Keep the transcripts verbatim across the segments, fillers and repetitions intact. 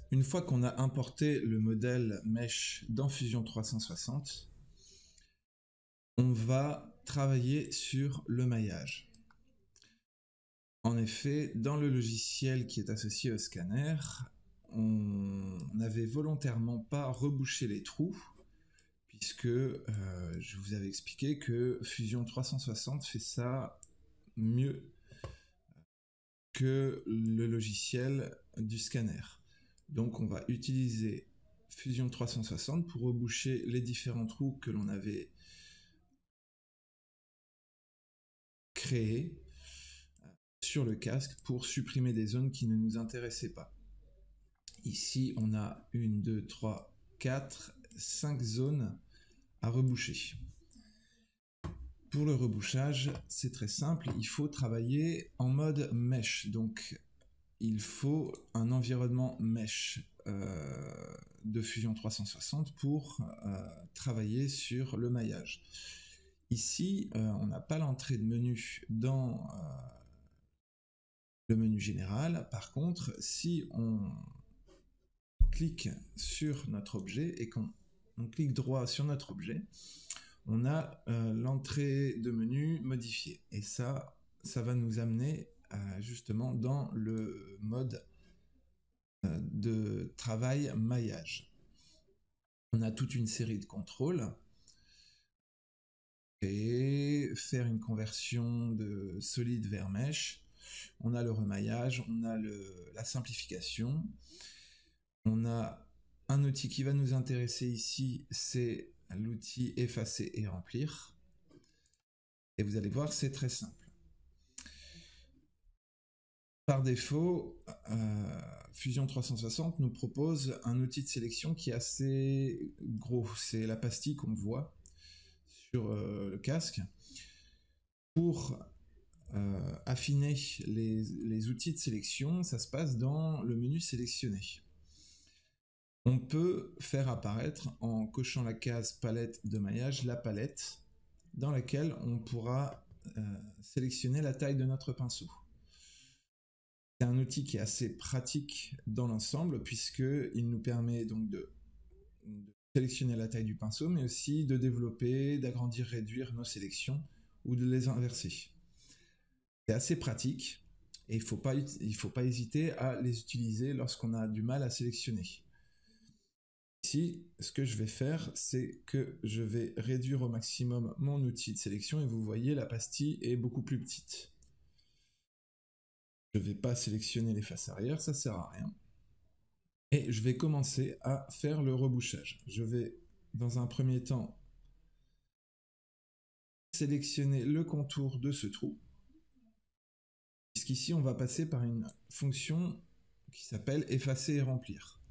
Une fois qu'on a importé le modèle Mesh dans Fusion trois cent soixante, on va travailler sur le maillage. En effet, dans le logiciel qui est associé au scanner, on n'avait volontairement pas rebouché les trous, puisque euh, je vous avais expliqué que Fusion trois cent soixante fait ça mieux que le logiciel du scanner. Donc on va utiliser Fusion trois cent soixante pour reboucher les différents trous que l'on avait créés sur le casque pour supprimer des zones qui ne nous intéressaient pas. Ici on a une, deux, trois, quatre, cinq zones à reboucher. Pour le rebouchage, c'est très simple, il faut travailler en mode mesh. Donc il faut un environnement mesh euh, de Fusion trois cent soixante pour euh, travailler sur le maillage. Ici, euh, on n'a pas l'entrée de menu dans euh, le menu général. Par contre, si on clique sur notre objet et qu'on clique droit sur notre objet, on a euh, l'entrée de menu modifiée. Et ça, ça va nous amener euh, justement dans le mode euh, de travail maillage. On a toute une série de contrôles et faire une conversion de solide vers mesh. On a le remaillage, on a le, la simplification. On a un outil qui va nous intéresser ici, c'est l'outil effacer et remplir. Et vous allez voir, c'est très simple. Par défaut, euh, Fusion trois cent soixante nous propose un outil de sélection qui est assez gros. C'est la pastille qu'on voit sur euh, le casque. Pour euh, affiner les, les outils de sélection, ça se passe dans le menu sélectionner. On peut faire apparaître, en cochant la case palette de maillage, la palette dans laquelle on pourra euh, sélectionner la taille de notre pinceau. C'est un outil qui est assez pratique dans l'ensemble, puisqu'il nous permet donc de, de sélectionner la taille du pinceau, mais aussi de développer, d'agrandir, réduire nos sélections, ou de les inverser. C'est assez pratique, et il ne faut pas, il faut pas hésiter à les utiliser lorsqu'on a du mal à sélectionner. Ici, ce que je vais faire, c'est que je vais réduire au maximum mon outil de sélection, et vous voyez, la pastille est beaucoup plus petite. Je ne vais pas sélectionner les faces arrière, ça ne sert à rien. Et je vais commencer à faire le rebouchage. Je vais, dans un premier temps, sélectionner le contour de ce trou. Puisqu'ici, on va passer par une fonction qui s'appelle effacer et remplir.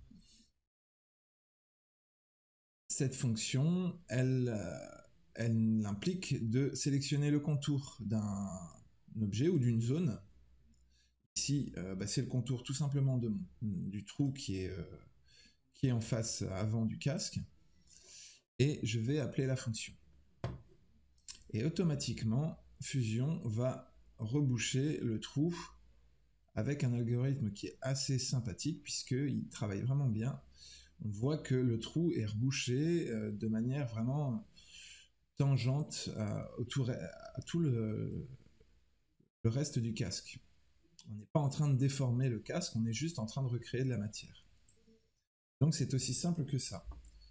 Cette fonction, elle, elle implique de sélectionner le contour d'un objet ou d'une zone. Ici, euh, bah, c'est le contour tout simplement de, du trou qui est, euh, qui est en face avant du casque. Et je vais appeler la fonction. Et automatiquement, Fusion va reboucher le trou avec un algorithme qui est assez sympathique puisqu'il travaille vraiment bien. On voit que le trou est rebouché euh, de manière vraiment tangente à, autour, à tout le, le reste du casque. On n'est pas en train de déformer le casque, on est juste en train de recréer de la matière. Donc c'est aussi simple que ça.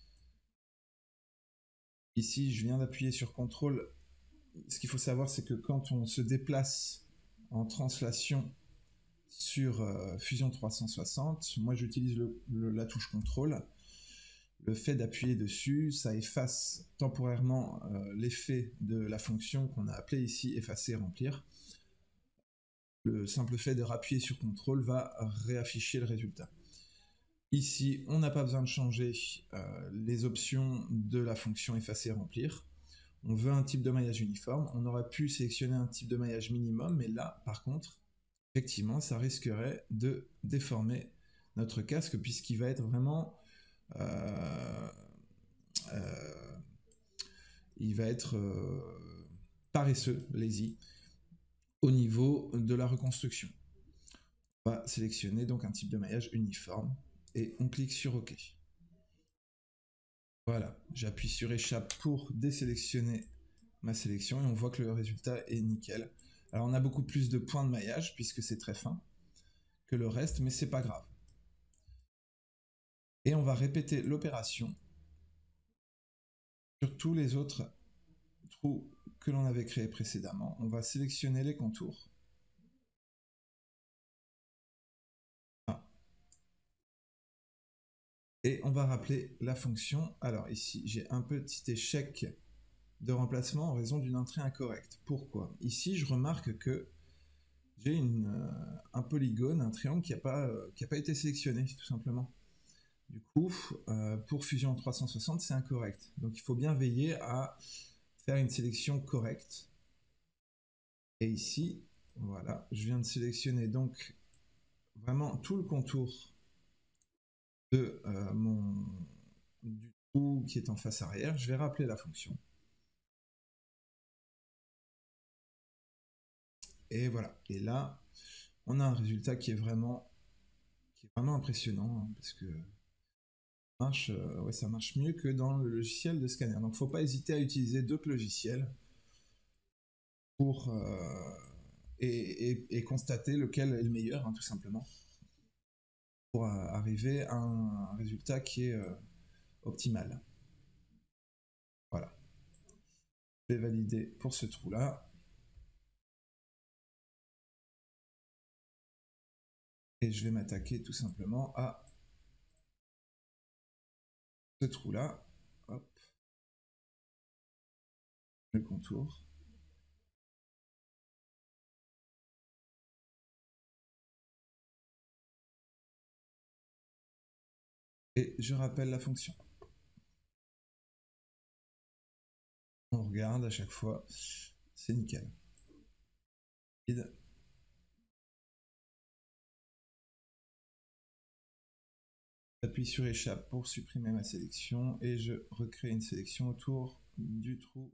Ici, je viens d'appuyer sur contrôle. Ce qu'il faut savoir, c'est que quand on se déplace en translation sur euh, Fusion trois cent soixante, moi j'utilise le, le, la touche contrôle. Le fait d'appuyer dessus, ça efface temporairement euh, l'effet de la fonction qu'on a appelée ici effacer remplir. Le simple fait de rappuyer sur contrôle va réafficher le résultat. Ici, on n'a pas besoin de changer euh, les options de la fonction effacer remplir. On veut un type de maillage uniforme. On aurait pu sélectionner un type de maillage minimum, mais là, par contre, effectivement, ça risquerait de déformer notre casque puisqu'il va être vraiment... Euh, euh, il va être euh, paresseux, lazy, au niveau de la reconstruction. On va sélectionner donc un type de maillage uniforme et on clique sur OK. Voilà, j'appuie sur échappe pour désélectionner ma sélection et on voit que le résultat est nickel. Alors on a beaucoup plus de points de maillage puisque c'est très fin que le reste, mais c'est pas grave. Et on va répéter l'opération sur tous les autres trous que l'on avait créés précédemment. On va sélectionner les contours. Ah. Et on va rappeler la fonction. Alors ici, j'ai un petit échec de remplacement en raison d'une entrée incorrecte. Pourquoi? Ici, je remarque que j'ai une, euh, un polygone, un triangle qui n'a pas, euh, qui a pas été sélectionné, tout simplement. Du coup, euh, pour Fusion trois cent soixante, c'est incorrect. Donc il faut bien veiller à faire une sélection correcte. Et ici, voilà, je viens de sélectionner donc vraiment tout le contour de euh, mon du trou qui est en face arrière. Je vais rappeler la fonction. Et voilà. Et là, on a un résultat qui est vraiment, qui est vraiment impressionnant, hein, parce que marche, euh, ouais, ça marche mieux que dans le logiciel de scanner. Donc, faut pas hésiter à utiliser d'autres logiciels pour euh, et, et, et constater lequel est le meilleur, hein, tout simplement, pour euh, arriver à un résultat qui est euh, optimal. Voilà. Je vais valider pour ce trou-là. Et je vais m'attaquer tout simplement à ce trou-là. Hop. Le contour. Et je rappelle la fonction. On regarde à chaque fois. C'est nickel. J'appuie sur échappe pour supprimer ma sélection et je recrée une sélection autour du trou.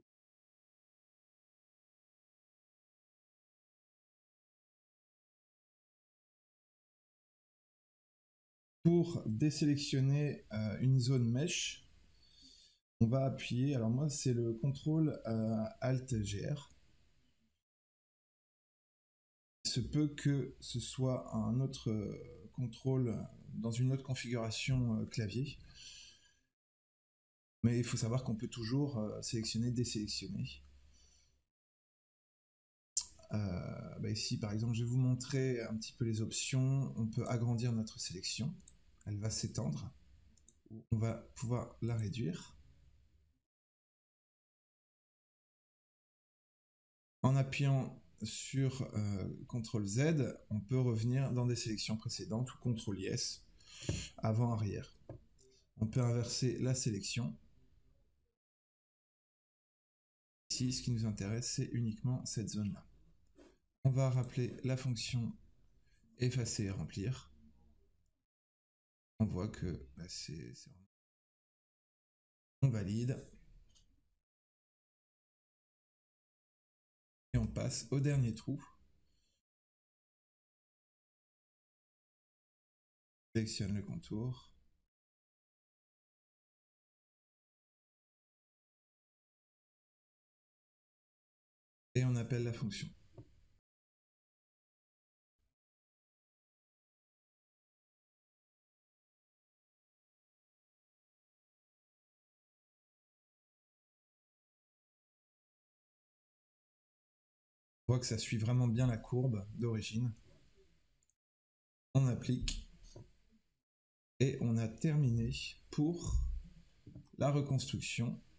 Pour désélectionner euh, une zone mesh, on va appuyer, alors moi c'est le contrôle euh, Alt G R. Il se peut que ce soit un autre euh, contrôle dans une autre configuration euh, clavier. Mais il faut savoir qu'on peut toujours euh, sélectionner, désélectionner. Euh, bah ici par exemple, je vais vous montrer un petit peu les options. On peut agrandir notre sélection. Elle va s'étendre. On va pouvoir la réduire. En appuyant sur euh, contrôle Z, on peut revenir dans des sélections précédentes ou contrôle I S, avant-arrière. On peut inverser la sélection. Ici, ce qui nous intéresse, c'est uniquement cette zone-là. On va rappeler la fonction effacer et remplir. On voit que bah, c'est... On valide. Et on passe au dernier trou. Sélectionne le contour. Et on appelle la fonction. On voit que ça suit vraiment bien la courbe d'origine. On applique. Et on a terminé pour la reconstruction